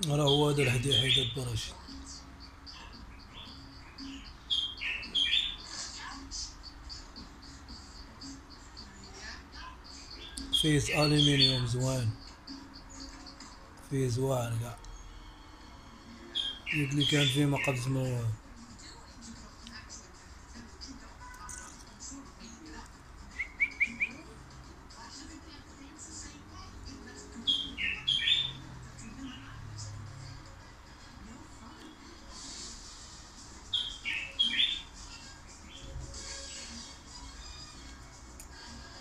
راه هو هذا الحديد حيد البراشيت. فيس الومنيوم زوين، فيه زواين كاع، اللي كان فيه ما قبض ما والو.